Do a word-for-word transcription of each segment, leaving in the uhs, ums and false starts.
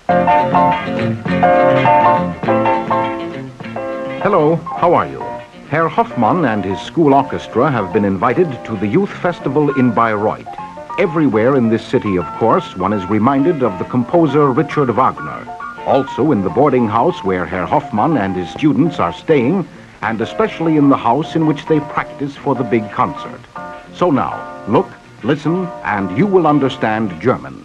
Hello, how are you? Herr Hoffmann and his school orchestra have been invited to the Youth Festival in Bayreuth. Everywhere in this city, of course, one is reminded of the composer Richard Wagner. Also in the boarding house where Herr Hoffmann and his students are staying, and especially in the house in which they practice for the big concert. So now, look, listen, and you will understand German.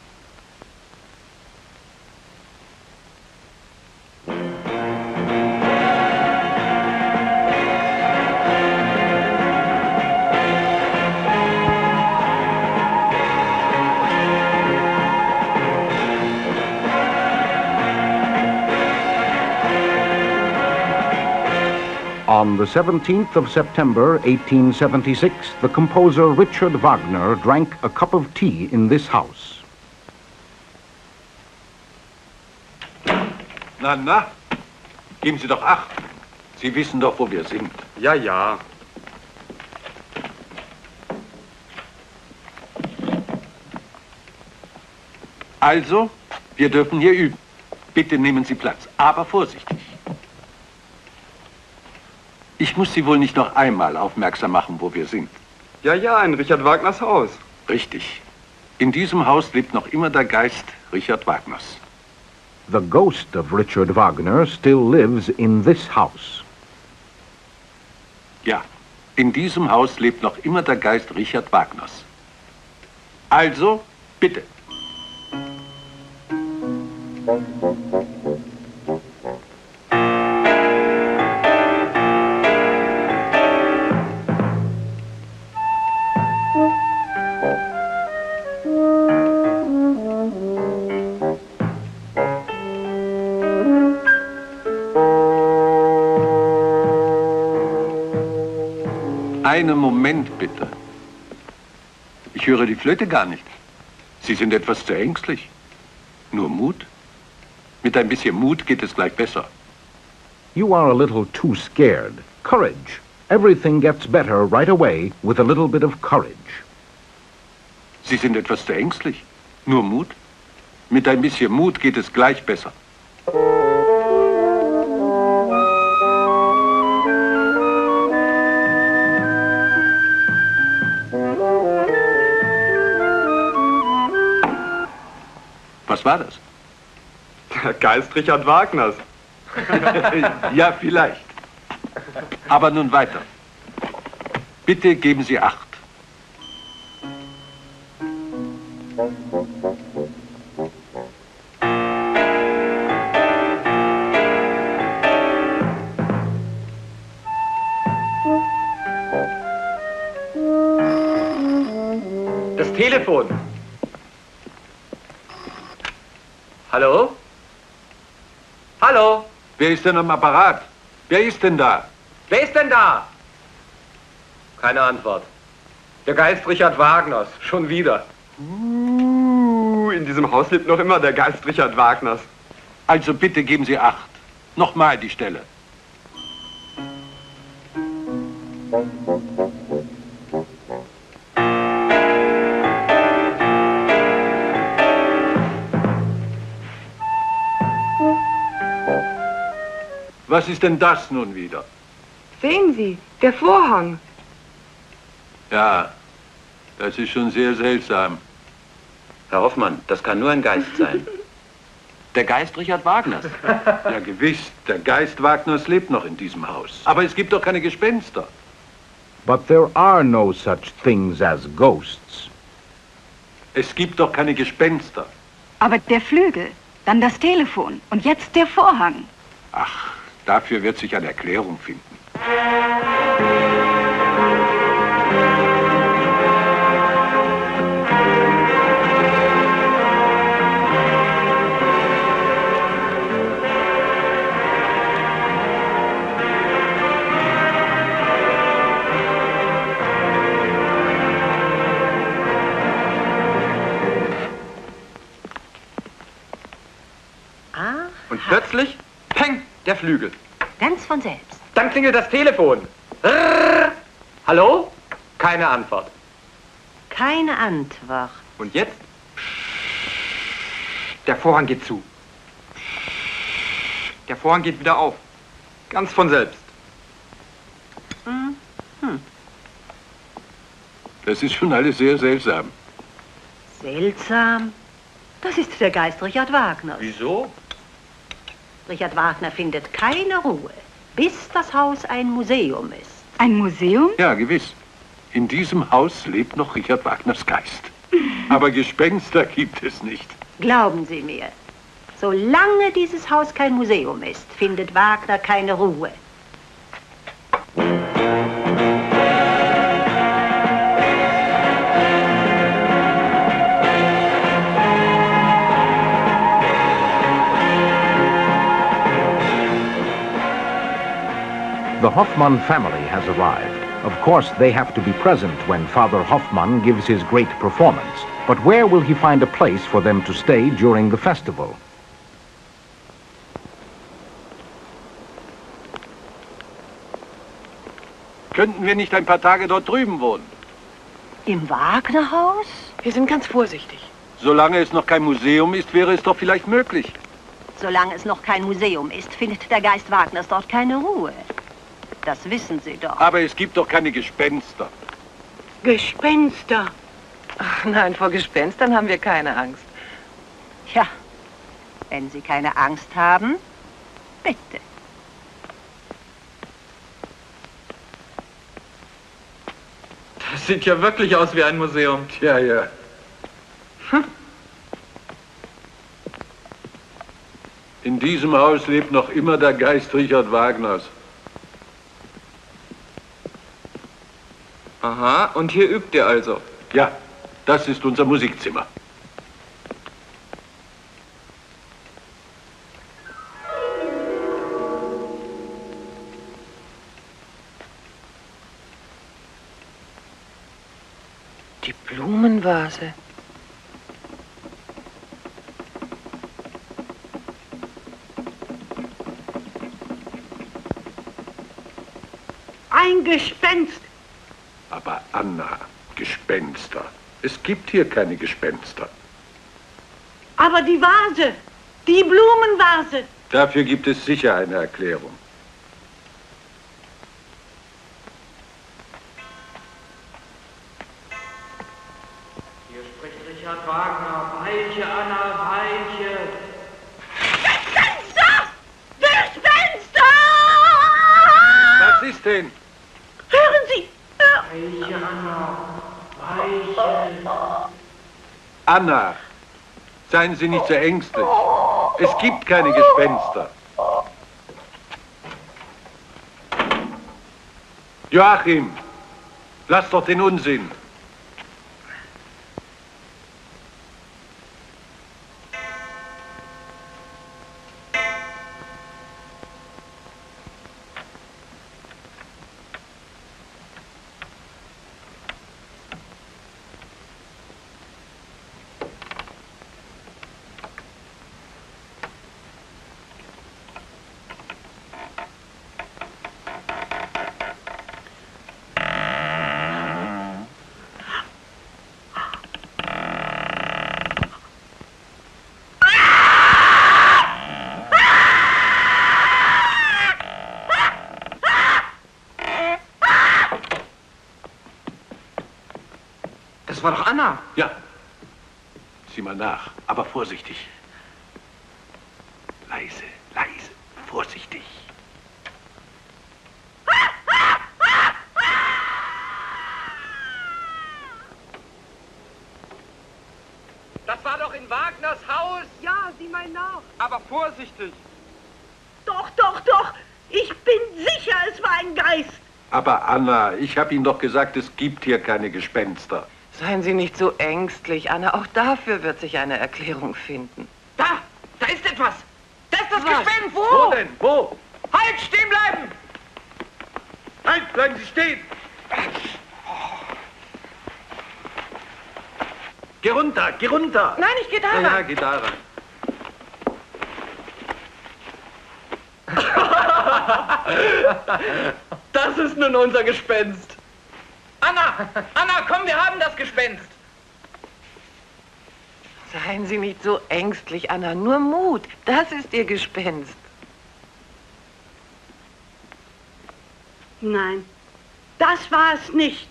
On the seventeenth of September, eighteen seventy-six, the composer Richard Wagner drank a cup of tea in this house. Na, na, geben Sie doch Acht. Sie wissen doch, wo wir sind. Ja, ja. Also, wir dürfen hier üben. Bitte nehmen Sie Platz, aber vorsichtig. Ich muss Sie wohl nicht noch einmal aufmerksam machen, wo wir sind. Ja, ja, in Richard Wagners Haus. Richtig. In diesem Haus lebt noch immer der Geist Richard Wagners. The ghost of Richard Wagner still lives in this house. Ja, in diesem Haus lebt noch immer der Geist Richard Wagners. Also, bitte. Einen Moment, bitte. Ich höre die Flöte gar nicht. Sie sind etwas zu ängstlich. Nur Mut? Mit ein bisschen Mut geht es gleich besser. You are a little too scared. Courage. Everything gets better right away with a little bit of courage. Sie sind etwas zu ängstlich. Nur Mut? Mit ein bisschen Mut geht es gleich besser. Was war das? Der Geist Richard Wagners. Ja, vielleicht. Aber nun weiter. Bitte geben Sie Acht. Das Telefon. Hallo? Hallo? Wer ist denn am Apparat? Wer ist denn da? Wer ist denn da? Keine Antwort. Der Geist Richard Wagners. Schon wieder. Uh, in diesem Haus lebt noch immer der Geist Richard Wagners. Also bitte geben Sie Acht. Nochmal die Stelle. Was ist denn das nun wieder? Sehen Sie, der Vorhang. Ja, das ist schon sehr seltsam. Herr Hoffmann, das kann nur ein Geist sein. Der Geist Richard Wagners? Ja, gewiss. Der Geist Wagners lebt noch in diesem Haus. Aber es gibt doch keine Gespenster. But there are no such things as ghosts. Es gibt doch keine Gespenster. Aber der Flügel, dann das Telefon und jetzt der Vorhang. Ach, dafür wird sich eine Erklärung finden. Und plötzlich, peng, der Flügel. Ganz von selbst. Dann klingelt das Telefon. Rrr. Hallo? Keine Antwort. Keine Antwort. Und jetzt? Der Vorhang geht zu. Der Vorhang geht wieder auf. Ganz von selbst. Hm. Hm. Das ist schon alles sehr seltsam. Seltsam? Das ist der Geist Richard Wagners. Wieso? Richard Wagner findet keine Ruhe, bis das Haus ein Museum ist. Ein Museum? Ja, gewiss. In diesem Haus lebt noch Richard Wagners Geist. Aber Gespenster gibt es nicht. Glauben Sie mir, solange dieses Haus kein Museum ist, findet Wagner keine Ruhe. The Hoffmann family has arrived. Of course, they have to be present when Father Hoffmann gives his great performance. But where will he find a place for them to stay during the festival? Könnten wir nicht ein paar Tage dort drüben wohnen? Im Wagnerhaus? Wir sind ganz vorsichtig. Solange es noch kein Museum ist, wäre es doch vielleicht möglich. Solange es noch kein Museum ist, findet der Geist Wagners dort keine Ruhe. Das wissen Sie doch. Aber es gibt doch keine Gespenster. Gespenster. Ach nein, vor Gespenstern haben wir keine Angst. Ja, wenn Sie keine Angst haben, bitte. Das sieht ja wirklich aus wie ein Museum. Tja, ja. Hm. In diesem Haus lebt noch immer der Geist Richard Wagners. Aha, und hier übt ihr also? Ja, das ist unser Musikzimmer. Die Blumenvase. Ein Gespenst! Aber Anna, Gespenster. Es gibt hier keine Gespenster. Aber die Vase! Die Blumenvase! Dafür gibt es sicher eine Erklärung. Hier spricht Richard Wagner. Weiche, Anna, weiche. Gespenster! Gespenster! Was ist denn? Hören Sie! Weiche, Anna, weiche. Anna, seien Sie nicht so ängstlich. Es gibt keine Gespenster. Joachim, lass doch den Unsinn. Das war doch Anna. Ja, sieh mal nach, aber vorsichtig. Leise, leise, vorsichtig. Das war doch in Wagners Haus. Ja, sieh mal nach. Aber vorsichtig. Doch, doch, doch! Ich bin sicher, es war ein Geist! Aber Anna, ich habe Ihnen doch gesagt, es gibt hier keine Gespenster. Seien Sie nicht so ängstlich, Anna. Auch dafür wird sich eine Erklärung finden. Da! Da ist etwas! Da ist das Was? Gespenst! Wo denn? Wo? Halt! Stehen bleiben! Halt, bleiben Sie stehen! Geh runter, geh runter! Nein, ich gehe da Ja, ja, rein. geh da rein. Das ist nun unser Gespenst. Anna! Anna, komm, wir haben das Gespenst! Seien Sie nicht so ängstlich, Anna. Nur Mut. Das ist Ihr Gespenst. Nein, das war es nicht.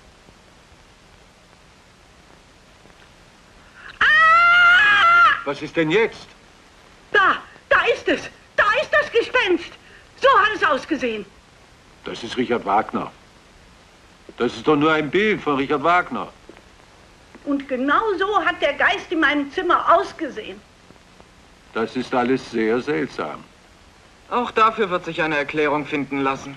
Ah! Was ist denn jetzt? Da, da ist es. Da ist das Gespenst. So hat es ausgesehen. Das ist Richard Wagner. Das ist doch nur ein Bild von Richard Wagner. Und genau so hat der Geist in meinem Zimmer ausgesehen. Das ist alles sehr seltsam. Auch dafür wird sich eine Erklärung finden lassen.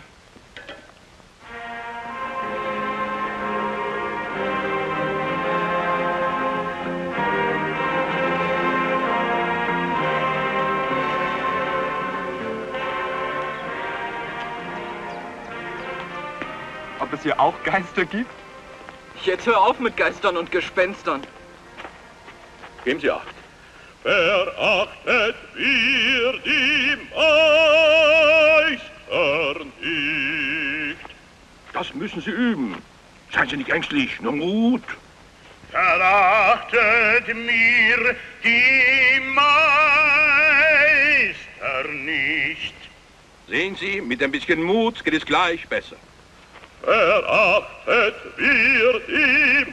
Ob es hier auch Geister gibt? Jetzt hör auf mit Geistern und Gespenstern. Geben Sie Acht. Verachtet wir die Meister nicht. Das müssen Sie üben. Seien Sie nicht ängstlich, nur Mut. Verachtet mir die Meister nicht. Sehen Sie, mit ein bisschen Mut geht es gleich besser. Verachtet wir die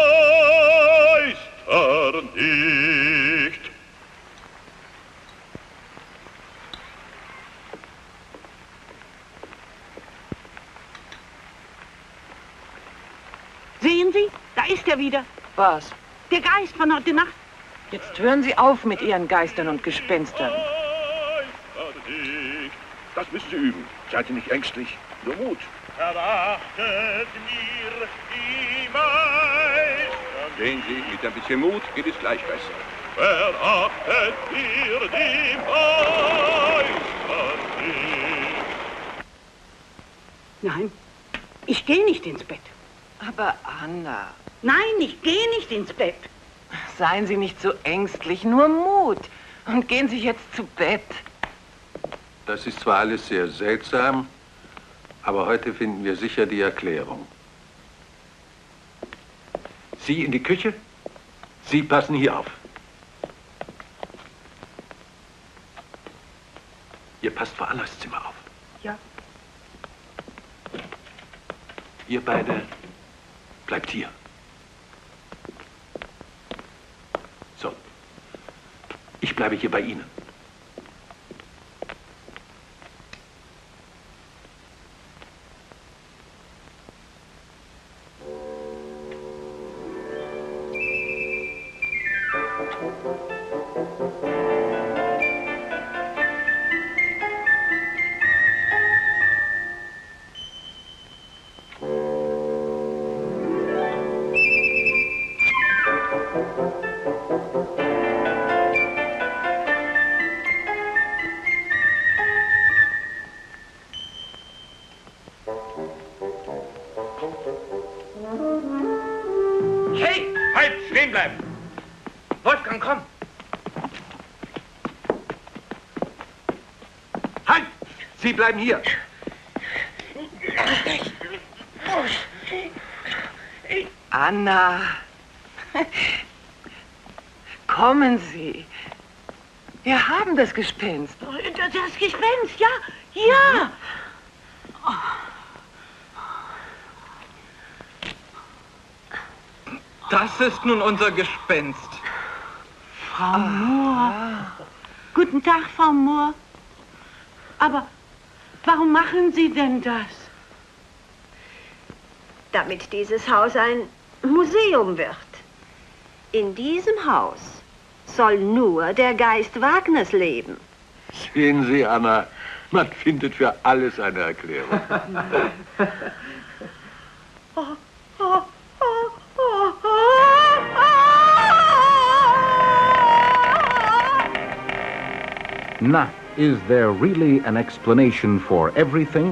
Meister nicht. Sehen Sie, da ist er wieder. Was? Der Geist von heute Nacht. Jetzt hören Sie auf mit Ihren Geistern und Gespenstern. Das müssen Sie üben. Seien Sie nicht ängstlich, nur Mut. Verachtet mir die Meister. Sehen Sie, mit ein bisschen Mut geht es gleich besser. Verachtet mir die Meister nicht. Nein, ich gehe nicht ins Bett. Aber Anna... Nein, ich gehe nicht ins Bett. Seien Sie nicht so ängstlich, nur Mut. Und gehen Sie jetzt zu Bett. Das ist zwar alles sehr seltsam, aber heute finden wir sicher die Erklärung. Sie in die Küche, Sie passen hier auf. Ihr passt vor Annas Zimmer auf. Ja. Ihr beide bleibt hier. So. Ich bleibe hier bei Ihnen. Hey! Halt! Stehen bleiben! Wolfgang, komm! Halt! Sie bleiben hier! Anna, kommen Sie. Wir haben das Gespenst. Das, das Gespenst, ja, ja. Das ist nun unser Gespenst. Frau Mohr. Guten Tag, Frau Mohr. Aber warum machen Sie denn das? Damit dieses Haus ein Museum wird. In diesem Haus soll nur der Geist Wagners leben. Sehen Sie, Anna, man findet für alles eine Erklärung. Oh, oh, oh, oh, oh. Na, is there really an explanation for everything?